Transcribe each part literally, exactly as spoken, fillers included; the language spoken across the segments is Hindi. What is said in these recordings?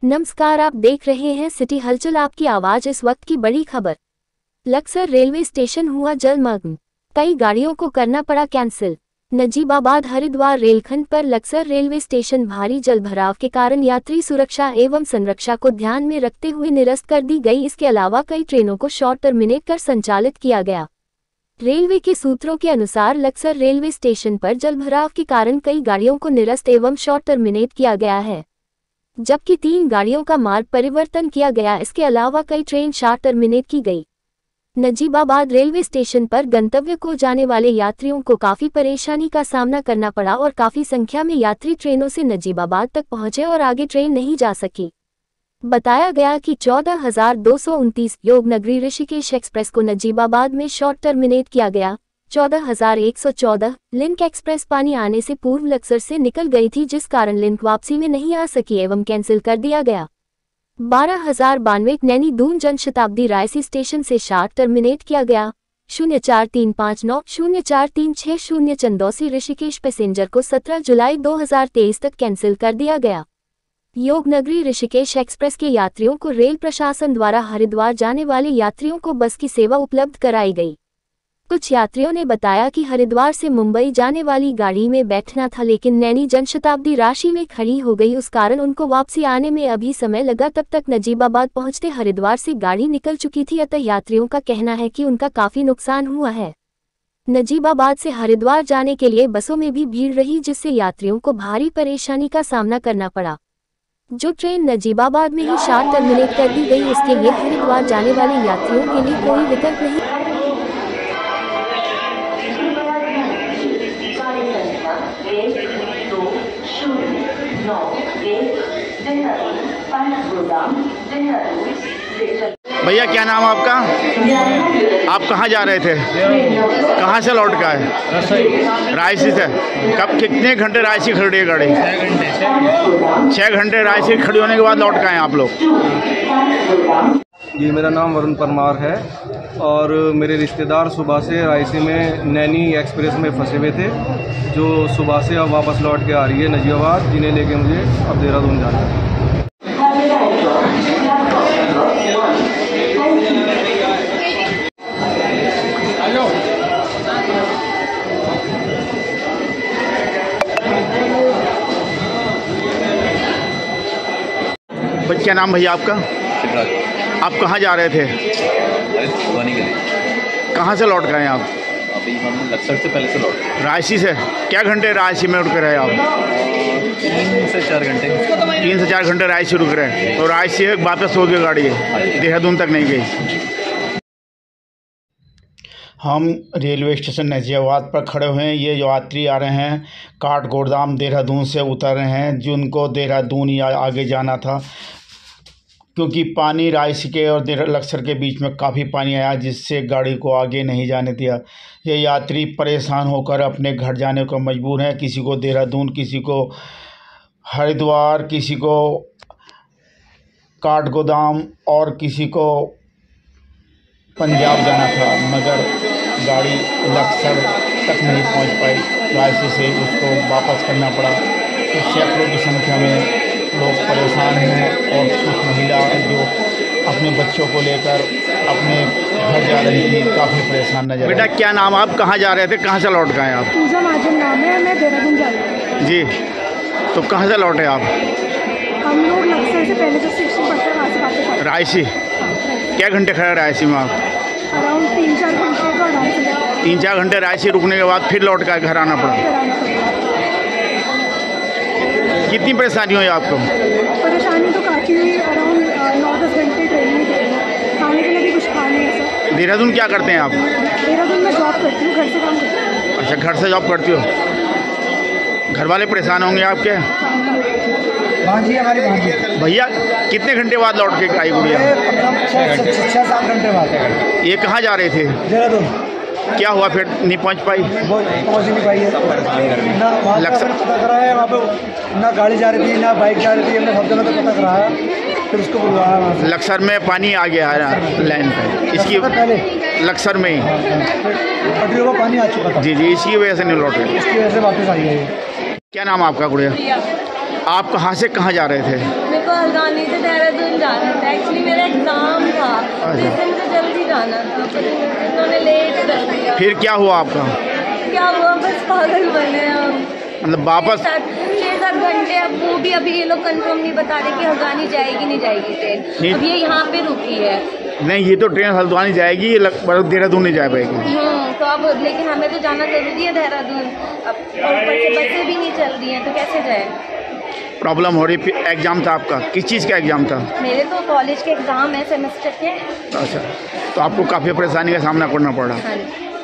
नमस्कार, आप देख रहे हैं सिटी हलचल, आपकी आवाज। इस वक्त की बड़ी खबर। लक्सर रेलवे स्टेशन हुआ जलमग्न, कई गाड़ियों को करना पड़ा कैंसिल। नजीबाबाद हरिद्वार रेलखंड पर लक्सर रेलवे स्टेशन भारी जलभराव के कारण यात्री सुरक्षा एवं संरक्षा को ध्यान में रखते हुए निरस्त कर दी गई। इसके अलावा कई ट्रेनों को शॉर्ट टर्मिनेट कर संचालित किया गया। रेलवे के सूत्रों के अनुसार लक्सर रेलवे स्टेशन पर जलभराव के कारण कई गाड़ियों को निरस्त एवं शॉर्ट टर्मिनेट किया गया है, जबकि तीन गाड़ियों का मार्ग परिवर्तन किया गया। इसके अलावा कई ट्रेन शॉर्ट टर्मिनेट की गई। नजीबाबाद रेलवे स्टेशन पर गंतव्य को जाने वाले यात्रियों को काफी परेशानी का सामना करना पड़ा और काफी संख्या में यात्री ट्रेनों से नजीबाबाद तक पहुंचे और आगे ट्रेन नहीं जा सकी। बताया गया कि चौदह हजार दो सौ उनतीस योगनगरी ऋषिकेश एक्सप्रेस को नजीबाबाद में शॉर्ट टर्मिनेट किया गया। चौदह हजार एक सौ चौदह लिंक एक्सप्रेस पानी आने से पूर्व लक्सर से निकल गई थी, जिस कारण लिंक वापसी में नहीं आ सकी एवं कैंसिल कर दिया गया। बारह हजार बानवे नैनी दून जनशताब्दी रायसी स्टेशन से शॉर्ट टर्मिनेट किया गया। शून्य चार तीन पाँच नौ शून्य चार तीन छः शून्य चंदौसी ऋषिकेश पैसेंजर को सत्रह जुलाई दो हजार तेईस तक कैंसिल कर दिया गया। योगनगरी ऋषिकेश एक्सप्रेस के यात्रियों को रेल प्रशासन द्वारा हरिद्वार जाने वाले यात्रियों को बस की सेवा उपलब्ध कराई गई। कुछ यात्रियों ने बताया कि हरिद्वार से मुंबई जाने वाली गाड़ी में बैठना था, लेकिन नैनी जनशताब्दी राशि में खड़ी हो गई, उस कारण उनको वापसी आने में अभी समय लगा। तब तक नजीबाबाद पहुंचते हरिद्वार से गाड़ी निकल चुकी थी, अतः यात्रियों का कहना है कि उनका काफी नुकसान हुआ है। नजीबाबाद से हरिद्वार जाने के लिए बसों में भी भीड़ रही, जिससे यात्रियों को भारी परेशानी का सामना करना पड़ा। जो ट्रेन नजीबाबाद में ही शॉर्ट टर्मिनेट कर दी गई, इसके लिए हरिद्वार जाने वाले यात्रियों के लिए कोई विकल्प नहीं। भैया क्या नाम आपका? आप कहाँ जा रहे थे? कहाँ से लौट के आए? रायसी से। कब कितने घंटे रायसी खड़ी है गाड़ी? छः घंटे रायसी खड़ी होने के बाद लौट के आए आप लोग? जी, मेरा नाम वरुण परमार है और मेरे रिश्तेदार सुबह से रायसी में नैनी एक्सप्रेस में फंसे हुए थे, जो सुबह से अब वापस लौट के आ रही है नजीबाबाद, जिन्हें लेके मुझे अब देहरादून जाना है। क्या नाम भैया आपका? आप कहाँ जा रहे थे? अरे भवानी के लिए। कहाँ से लौट गए आप? अभी हम लक्सर से पहले से लौट। रायसी से? क्या घंटे रायसी में रुक रहे आप? तीन से चार घंटे। तीन से चार घंटे रायसी रुक रहे हैं, तो रायसी से वापस हो गई गाड़ी है, देहरादून तक नहीं गई। हम रेलवे स्टेशन नजीबाबाद पर खड़े हुए हैं। ये जो यात्री आ रहे हैं काठगोदाम देहरादून से उतर रहे हैं, जिनको देहरादून या आगे जाना था, क्योंकि पानी रायसी के और लक्सर के बीच में काफ़ी पानी आया, जिससे गाड़ी को आगे नहीं जाने दिया। ये यात्री परेशान होकर अपने घर जाने को मजबूर हैं। किसी को देहरादून, किसी को हरिद्वार, किसी को काठगोदाम और किसी को पंजाब जाना था, मगर गाड़ी लक्सर तक नहीं पहुंच पाई। रायसी से उसको वापस करना पड़ा। तो सैकड़ों की संख्या में लोग परेशान हैं और कुछ महिला जो अपने बच्चों को लेकर अपने घर जा रही थी, काफ़ी परेशान नजर। बेटा क्या नाम? आप कहाँ जा रहे थे? कहाँ से लौट गए आप? पूजा महाजन नाम है, मैं देहरादून जा रही हूँ। जी, तो कहाँ से लौटे आप? हम लोग लक्सर से पहले जो स्टेशन पड़ता है वहाँ से वापस आए। रायसी? क्या घंटे खड़े रायसी में आप? अराउंड तीन चार घंटे का आराम से। तीन चार घंटे रायसी रुकने के बाद फिर लौट कर घर आना पड़ा। कितनी परेशानी हुई आपको? परेशानी तो काफ़ी हुई। अराउंड नौ दस घंटे ट्रेन में गए, खाने के लिए भी कुछ खा नहीं ऐसा। देहरादून क्या करते हैं आप? देहरादून में जॉब करती हूँ, घर से काम करती हूँ। अच्छा, घर से जॉब करती हो। घर वाले परेशान होंगे आपके? हाँ जी, हमारी भैया कितने घंटे बाद लौट के आई गुड़िया? छः सात घंटे बाद। ये कहाँ जा रहे थे? देहरादून। क्या हुआ फिर नहीं पहुँच पाई? पहुँच नहीं पाई है ना। लक्सर पता कराया वहाँ पे, ना गाड़ी जा रही थी ना बाइक जा रही थी, हमने सब जगह तो पता कराया, फिर उसको बुलवाया वहाँ से। लक्सर में पानी आ गया है लाइन पे, इसकी पहले लक्सर में ही पटरियों में पानी आ चुका था। जी जी, इसकी वजह से नहीं लौट रहे, इसकी वजह से वापस आई है। क्या नाम आपका गुड़िया? आप कहाँ से कहाँ जा रहे थे? मेरे को हल्द्वानी से देहरादून जाना था। एक्चुअली मेरा एग्ज़ाम था तो इसलिए मुझे जल्दी जाना था, पर इन्होंने लेट कर दिया। फिर क्या हुआ आपका? क्या हुआ, बस पागल बने हम। मतलब वापस छः सात घंटे, अब वो भी अभी ये लोग कंफर्म नहीं बता रहे कि हल्द्वानी जाएगी नहीं जाएगी ट्रेन। अब ये यहाँ पे रुकी है। नहीं, ये तो ट्रेन हल्द्वानी जाएगी, ये लगभग देहरादून नहीं जा पाएगी। तो अब लेकिन हमें तो जाना जरूरी है देहरादून, अब और ऊपर से बसें भी नहीं चल रही हैं तो कैसे जाए। प्रॉब्लम हो रही। एग्ज़ाम था आपका, किस चीज़ का एग्ज़ाम था? मेरे तो कॉलेज के एग्ज़ाम है सेमेस्टर के। अच्छा, तो आपको काफ़ी परेशानी का सामना करना पड़ा। हाँ।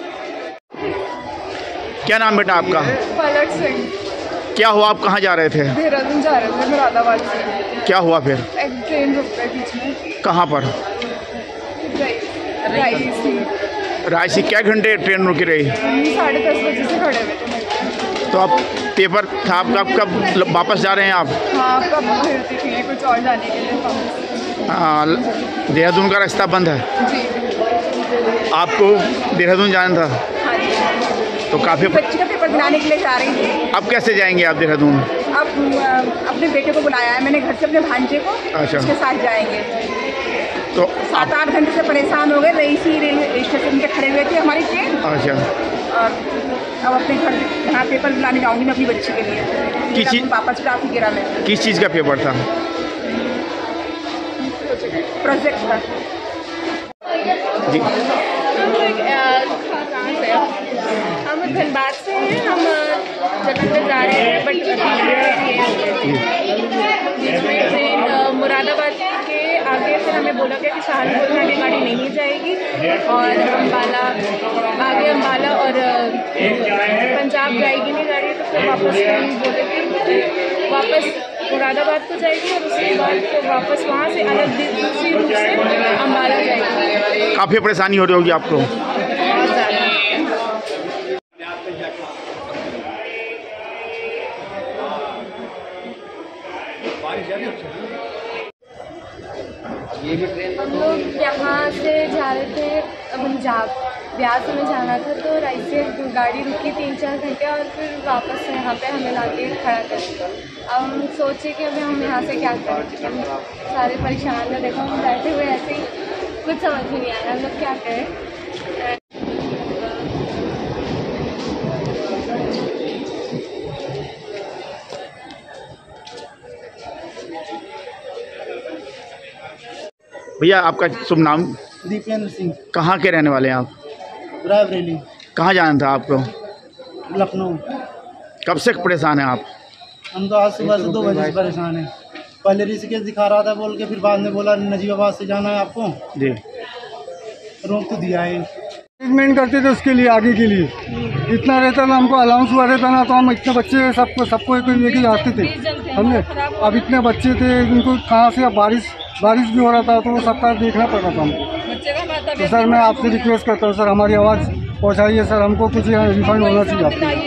क्या नाम बेटा आपका? पलट सिंह। क्या हुआ, आप कहाँ जा रहे थे? देहरादून जा रहे थे, मुरादाबाद से। क्या हुआ फिर? एक ट्रेन रुक गई बीच में। कहाँ पर? रायसी। रायसी क्या घंटे ट्रेन रुकी रही? साढ़े दस बजे से खड़े हुए थे। तो अब पेपर था आपका, कब वापस जा रहे हैं आप? हाँ, कब भरती थी कुछ और जाने के लिए। हाँ, देहरादून का रास्ता बंद है जी। आपको देहरादून जाना था? हाँ जी। तो काफ़ी बच्चे का पेपर दिलाने के लिए जा रही थी। अब कैसे जाएंगे आप देहरादून? अब अपने बेटे को बुलाया है मैंने घर से, अपने भांजे को। अच्छा। उसके साथ जाएंगे। तो सात आठ घंटे से परेशान हो गए, रईसी रेलवे स्टेशन पे खड़े हुए थे हमारी ट्रेन। अच्छा। और अब अपने घर यहाँ पेपर दिलाने जाऊँगी मैं अपनी बच्ची के लिए। किस चीज़? वापस ट्राफिक गिरा में। किस चीज़ का पेपर था? प्रोजेक्ट का। जी। हम धनबाद से हैं, हम जलंधर जा रहे हैं, बट बीच में ट्रेन मुरादाबाद के आगे फिर हमें बोला गया कि सहारनपुर में आगे गाड़ी नहीं जाएगी और अम्बाला आगे अम्बाला और पंजाब जाएगी नहीं गाड़ी। तो फिर वापस हम बोले कि वापस मुरादाबाद को जाएगी और उसके बाद फिर वापस वहाँ से अलग दूसरी रूट से अम्बाला जाएगी। काफ़ी परेशानी हो रही होगी आपको? बहुत ज़्यादा। हम लोग यहाँ से जा रहे थे पंजाब, ब्यास में जाना था, तो राइट से गाड़ी रुकी तीन चार घंटे और फिर वापस यहाँ पे हमें लाके खड़ा कर दिया। अब हम सोचे कि अभी हम यहाँ से क्या करें, हम सारे परेशान हैं। देखो हम बैठे हुए ऐसे ही, कुछ समझ में नहीं आ रहा हम लोग क्या करें। भैया आपका शुभ नाम? दीपेंद्र सिंह। कहाँ के रहने वाले हैं आप? रायबरेली। कहाँ जाना था आपको? लखनऊ। कब से परेशान हैं आप? हम तो आज सुबह से दो बजे से परेशान हैं। पहले ऋषिकेश दिखा रहा था बोल के, फिर बाद में बोला नजीबाबाद से जाना है आपको। जी। रोक तो दिया है। ट्रीटमेंट करते थे उसके लिए, आगे के लिए इतना रहता ना, हमको अलाउंस हुआ रहता ना, तो हम इतने बच्चे सबको सबको लेके जाते थे हमने। अब इतने बच्चे थे, इनको कहाँ से, अब बारिश बारिश भी हो रहा था तो वो सबका देखना पड़ रहा था हमको। तो सर मैं आपसे रिक्वेस्ट करता हूँ सर, हमारी आवाज़ पहुँचाइए सर, हमको कुछ रिफंड होना चाहिए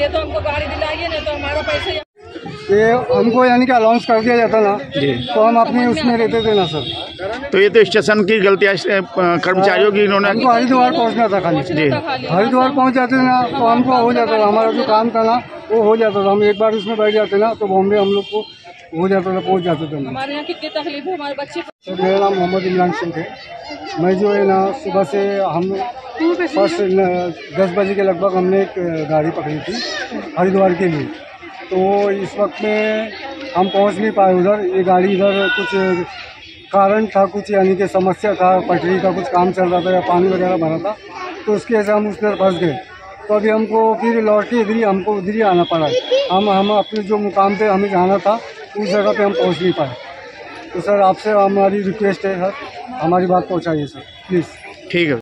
आपको। ये हमको यानी कि अलाउंस कर दिया जाता ना तो हम अपने उसमें रहते थे ना सर। तो ये तो स्टेशन की गलती है कर्मचारियों की, इन्होंने हमको हरिद्वार पहुंचना था खाली। जी। हरिद्वार पहुंच जाते ना तो हमको हो जाता था, हमारा जो काम था ना वो हो जाता था। हम एक बार उसमें बैठ जाते ना तो बॉम्बे हम लोग को हो जाता था, पहुंच जाते थे। हमारे यहाँ कितनी तकलीफ है हमारे बच्चे। सर मेरा नाम मोहम्मद इमरान सिंह है। मैं जो है ना सुबह से हम फर्स्ट दस बजे के लगभग हमने एक गाड़ी पकड़ी थी हरिद्वार के लिए। तो इस वक्त में हम पहुंच नहीं पाए उधर। ये गाड़ी इधर कुछ कारण था, कुछ यानी कि समस्या था, पटरी का कुछ काम चल रहा था या पानी वगैरह भरा था, तो उसके वजह से हम उस तरफ फंस गए। तो अभी हमको फिर लौट के इधर ही हमको उधर ही आना पड़ा। हम हम अपने जो मुकाम पे हमें जाना था उस जगह पे हम पहुंच नहीं पाए। तो सर आपसे हमारी रिक्वेस्ट है सर, हमारी बात पहुंचाइए सर प्लीज़। ठीक है।